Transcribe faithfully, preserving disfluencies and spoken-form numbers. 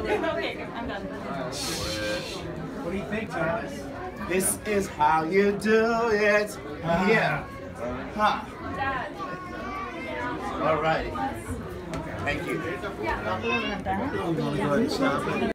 Okay, I'm done. What do you think, Thomas? This is how you do it. Uh, yeah. Huh. Dad. All right. Thank you. Yeah. I'm going to go ahead and stop it.